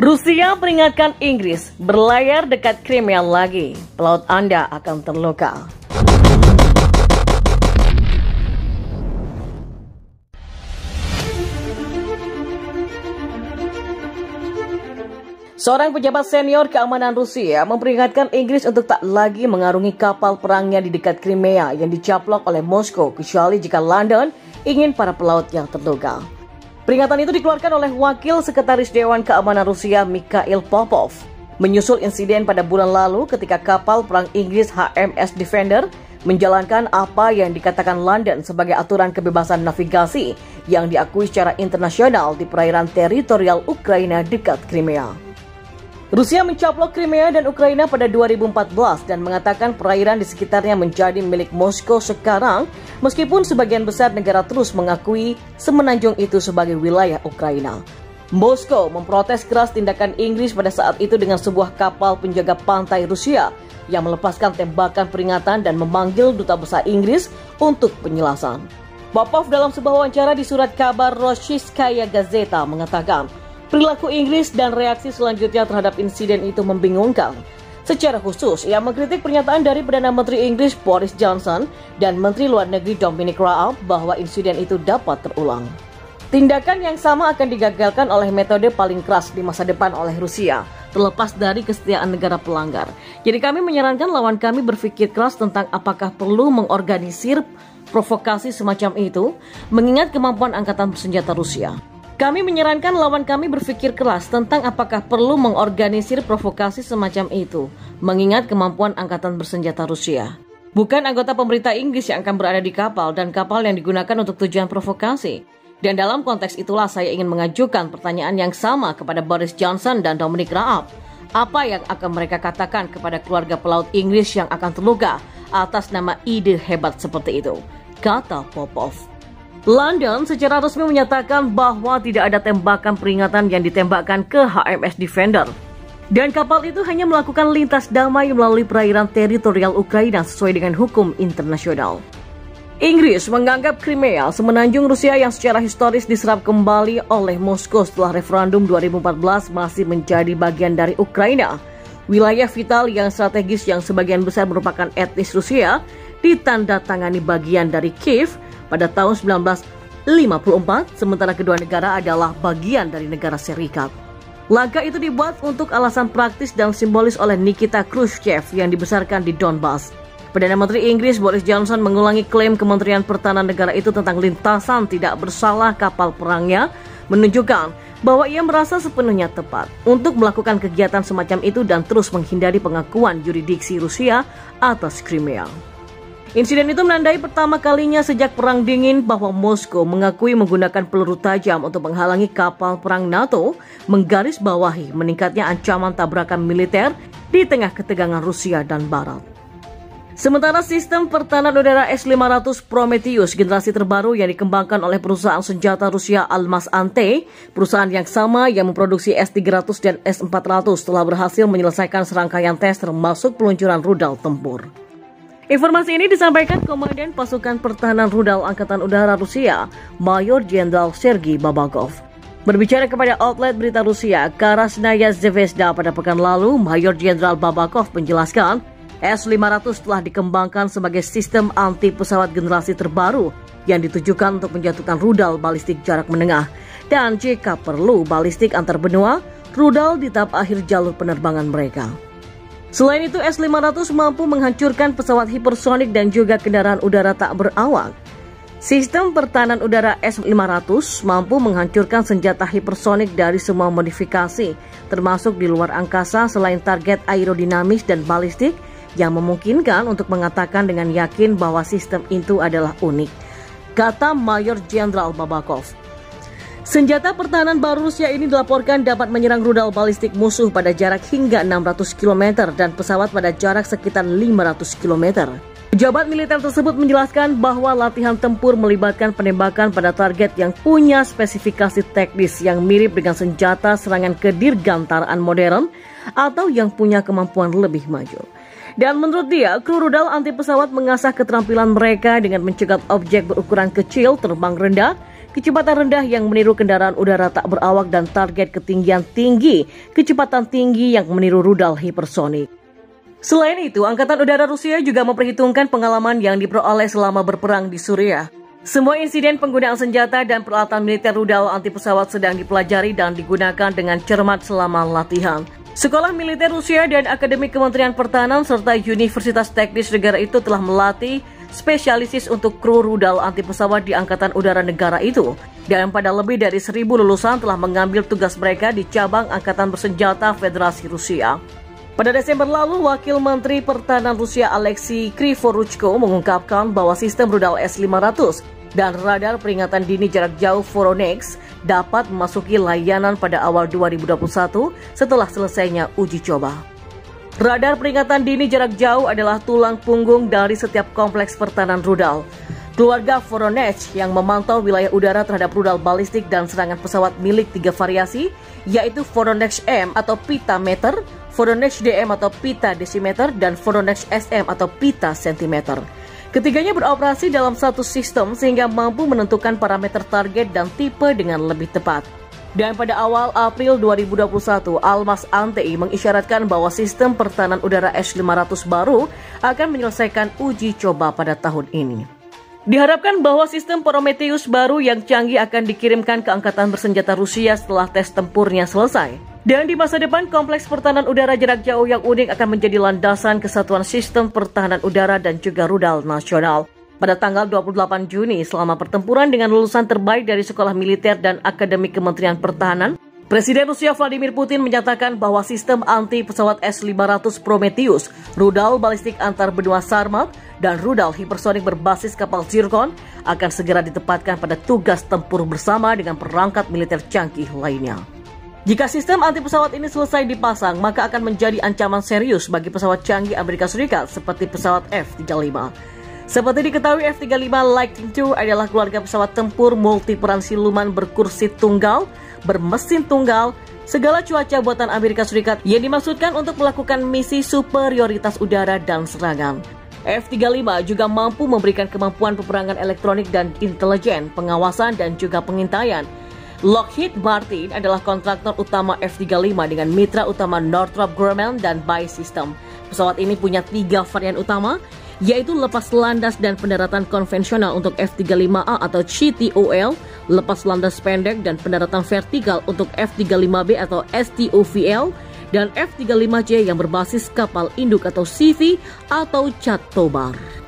Rusia peringatkan Inggris, berlayar dekat Crimea lagi, pelaut Anda akan terluka. Seorang pejabat senior keamanan Rusia memperingatkan Inggris untuk tak lagi mengarungi kapal perangnya di dekat Crimea yang dicaplok oleh Moskow, kecuali jika London ingin para pelaut yang terluka. Peringatan itu dikeluarkan oleh Wakil Sekretaris Dewan Keamanan Rusia Mikhail Popov, menyusul insiden pada bulan lalu ketika kapal perang Inggris HMS Defender menjalankan apa yang dikatakan London sebagai aturan kebebasan navigasi yang diakui secara internasional di perairan teritorial Ukraina dekat Crimea. Rusia mencaplok Crimea dan Ukraina pada 2014 dan mengatakan perairan di sekitarnya menjadi milik Moskow sekarang, meskipun sebagian besar negara terus mengakui semenanjung itu sebagai wilayah Ukraina. Moskow memprotes keras tindakan Inggris pada saat itu dengan sebuah kapal penjaga pantai Rusia yang melepaskan tembakan peringatan dan memanggil duta besar Inggris untuk penjelasan. Popov dalam sebuah wawancara di surat kabar Rossiyskaya Gazeta mengatakan, perilaku Inggris dan reaksi selanjutnya terhadap insiden itu membingungkan. Secara khusus, ia mengkritik pernyataan dari Perdana Menteri Inggris Boris Johnson dan Menteri Luar Negeri Dominic Raab bahwa insiden itu dapat terulang. Tindakan yang sama akan digagalkan oleh metode paling keras di masa depan oleh Rusia, terlepas dari kesetiaan negara pelanggar. Jadi kami menyarankan lawan kami berpikir keras tentang apakah perlu mengorganisir provokasi semacam itu, mengingat kemampuan angkatan bersenjata Rusia. Kami menyarankan lawan kami berpikir keras tentang apakah perlu mengorganisir provokasi semacam itu, mengingat kemampuan angkatan bersenjata Rusia. Bukan anggota pemerintah Inggris yang akan berada di kapal dan kapal yang digunakan untuk tujuan provokasi. Dan dalam konteks itulah saya ingin mengajukan pertanyaan yang sama kepada Boris Johnson dan Dominic Raab. Apa yang akan mereka katakan kepada keluarga pelaut Inggris yang akan terluka atas nama ide hebat seperti itu? Kata Popov. London secara resmi menyatakan bahwa tidak ada tembakan peringatan yang ditembakkan ke HMS Defender. Dan kapal itu hanya melakukan lintas damai melalui perairan teritorial Ukraina sesuai dengan hukum internasional. Inggris menganggap Crimea semenanjung Rusia yang secara historis diserap kembali oleh Moskow setelah referendum 2014 masih menjadi bagian dari Ukraina. Wilayah vital yang strategis yang sebagian besar merupakan etnis Rusia ditandatangani bagian dari Kiev pada tahun 1954, sementara kedua negara adalah bagian dari negara serikat. Langkah itu dibuat untuk alasan praktis dan simbolis oleh Nikita Khrushchev yang dibesarkan di Donbas. Perdana Menteri Inggris Boris Johnson mengulangi klaim Kementerian Pertahanan negara itu tentang lintasan tidak bersalah kapal perangnya, menunjukkan bahwa ia merasa sepenuhnya tepat untuk melakukan kegiatan semacam itu dan terus menghindari pengakuan yurisdiksi Rusia atas Crimea. Insiden itu menandai pertama kalinya sejak Perang Dingin bahwa Moskow mengakui menggunakan peluru tajam untuk menghalangi kapal perang NATO, menggarisbawahi meningkatnya ancaman tabrakan militer di tengah ketegangan Rusia dan Barat. Sementara sistem pertahanan udara S-500 Prometheus generasi terbaru yang dikembangkan oleh perusahaan senjata Rusia Almaz-Antey, perusahaan yang sama yang memproduksi S-300 dan S-400 telah berhasil menyelesaikan serangkaian tes termasuk peluncuran rudal tempur. Informasi ini disampaikan Komandan Pasukan Pertahanan Rudal Angkatan Udara Rusia, Mayor Jenderal Sergei Babakov. Berbicara kepada outlet berita Rusia, Krasnaya Zvezda pada pekan lalu, Mayor Jenderal Babakov menjelaskan, S-500 telah dikembangkan sebagai sistem anti pesawat generasi terbaru yang ditujukan untuk menjatuhkan rudal balistik jarak menengah. Dan jika perlu balistik antar benua, rudal di tahap akhir jalur penerbangan mereka. Selain itu, S-500 mampu menghancurkan pesawat hipersonik dan juga kendaraan udara tak berawak. Sistem pertahanan udara S-500 mampu menghancurkan senjata hipersonik dari semua modifikasi, termasuk di luar angkasa selain target aerodinamis dan balistik, yang memungkinkan untuk mengatakan dengan yakin bahwa sistem itu adalah unik, kata Mayor Jenderal Babakov. Senjata pertahanan baru Rusia ini dilaporkan dapat menyerang rudal balistik musuh pada jarak hingga 600 km dan pesawat pada jarak sekitar 500 km. Pejabat militer tersebut menjelaskan bahwa latihan tempur melibatkan penembakan pada target yang punya spesifikasi teknis yang mirip dengan senjata serangan kedirgantaraan modern atau yang punya kemampuan lebih maju. Dan menurut dia, kru rudal anti pesawat mengasah keterampilan mereka dengan mencegat objek berukuran kecil terbang rendah kecepatan rendah yang meniru kendaraan udara tak berawak dan target ketinggian tinggi, kecepatan tinggi yang meniru rudal hipersonik. Selain itu, Angkatan Udara Rusia juga memperhitungkan pengalaman yang diperoleh selama berperang di Suriah. Semua insiden penggunaan senjata dan peralatan militer rudal anti pesawat sedang dipelajari dan digunakan dengan cermat selama latihan. Sekolah Militer Rusia dan Akademi Kementerian Pertahanan serta Universitas Teknis negara itu telah melatih spesialisis untuk kru rudal anti pesawat di Angkatan Udara negara itu. Dan pada lebih dari 1.000 lulusan telah mengambil tugas mereka di cabang Angkatan Bersenjata Federasi Rusia. Pada Desember lalu, Wakil Menteri Pertahanan Rusia Alexei Krivoruchko mengungkapkan bahwa sistem rudal S-500 dan radar peringatan dini jarak jauh Voronex dapat memasuki layanan pada awal 2021 setelah selesainya uji coba. Radar peringatan dini jarak jauh adalah tulang punggung dari setiap kompleks pertahanan rudal. Keluarga Voronex yang memantau wilayah udara terhadap rudal balistik dan serangan pesawat milik 3 variasi, yaitu Voronex M atau pita meter, Voronex DM atau pita desimeter, dan Voronex SM atau pita sentimeter. Ketiganya beroperasi dalam satu sistem sehingga mampu menentukan parameter target dan tipe dengan lebih tepat. Dan pada awal April 2021, Almas Antei mengisyaratkan bahwa sistem pertahanan udara S-500 baru akan menyelesaikan uji coba pada tahun ini. Diharapkan bahwa sistem Prometheus baru yang canggih akan dikirimkan ke Angkatan Bersenjata Rusia setelah tes tempurnya selesai. Dan di masa depan, kompleks pertahanan udara jarak jauh yang unik akan menjadi landasan kesatuan sistem pertahanan udara dan juga rudal nasional. Pada tanggal 28 Juni, selama pertempuran dengan lulusan terbaik dari Sekolah Militer dan Akademi Kementerian Pertahanan, Presiden Rusia Vladimir Putin menyatakan bahwa sistem anti pesawat S-500 Prometheus, rudal balistik antar benua Sarmat, dan rudal hipersonik berbasis kapal Zircon akan segera ditempatkan pada tugas tempur bersama dengan perangkat militer canggih lainnya. Jika sistem anti pesawat ini selesai dipasang, maka akan menjadi ancaman serius bagi pesawat canggih Amerika Serikat seperti pesawat F-35. Seperti diketahui, F-35 Lightning II adalah keluarga pesawat tempur multiperan siluman berkursi tunggal, bermesin tunggal, segala cuaca buatan Amerika Serikat yang dimaksudkan untuk melakukan misi superioritas udara dan serangan. F-35 juga mampu memberikan kemampuan peperangan elektronik dan intelijen, pengawasan dan juga pengintaian. Lockheed Martin adalah kontraktor utama F-35 dengan mitra utama Northrop Grumman dan BAE Systems. Pesawat ini punya 3 varian utama, yaitu lepas landas dan pendaratan konvensional untuk F-35A atau CTOL, lepas landas pendek dan pendaratan vertikal untuk F-35B atau STOVL, dan F-35C yang berbasis kapal induk atau CV atau Cat Tobar.